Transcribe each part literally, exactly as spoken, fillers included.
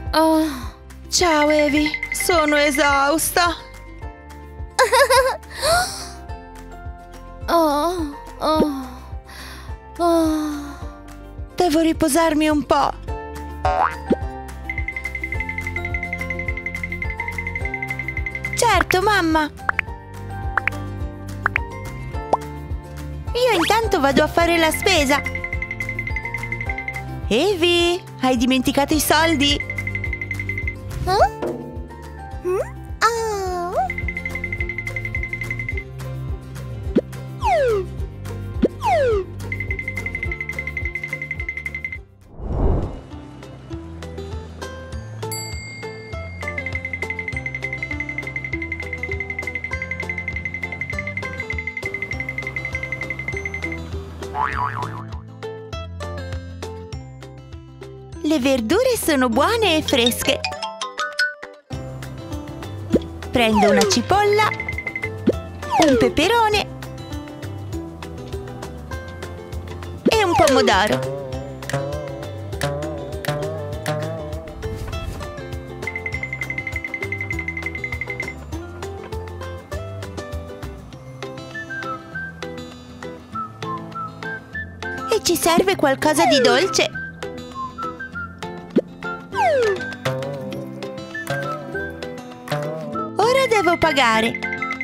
Oh. Ciao Evie, sono esausta. Oh, oh, oh. Devo riposarmi un po'. Certo, mamma. Io intanto vado a fare la spesa. Evie, hai dimenticato i soldi? Huh? Hmm? Oh. Le verdure sono buone e fresche. Prendo una cipolla, un peperone e un pomodoro. E ci serve qualcosa di dolce. Ora devo pagare.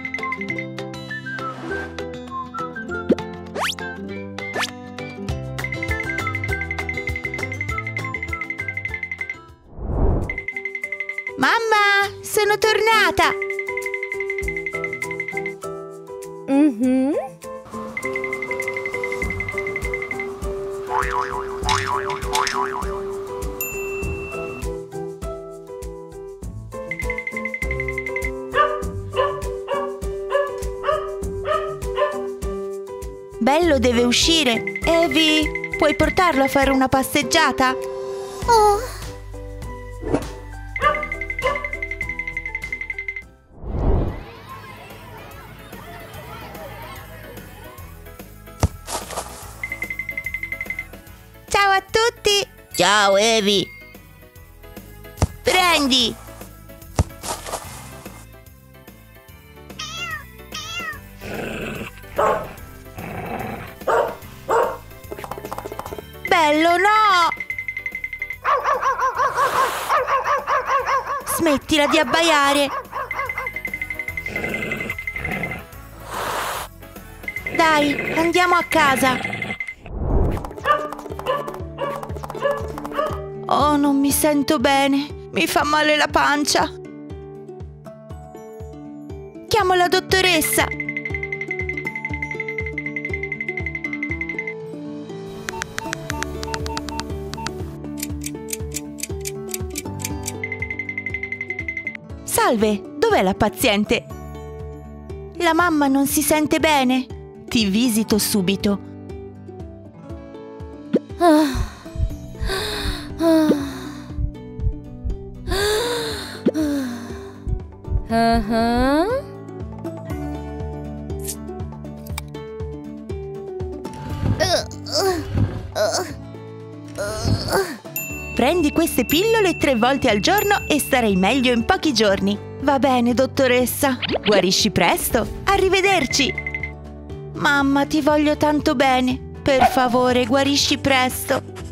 Mamma, sono tornata. Mm-hmm. Bello deve uscire. Evie, puoi portarlo a fare una passeggiata? Oh. Ciao a tutti! Ciao Evie! Prendi! Bello, no! Smettila di abbaiare! Dai, andiamo a casa! Oh, non mi sento bene! Mi fa male la pancia! Chiamo la dottoressa! Salve, dov'è la paziente? La mamma non si sente bene? Ti visito subito. Ah. Ah. Uh-huh. Prendi queste pillole tre volte al giorno e starai meglio in pochi giorni. Va bene, dottoressa. Guarisci presto. Arrivederci. Mamma, ti voglio tanto bene. Per favore, guarisci presto.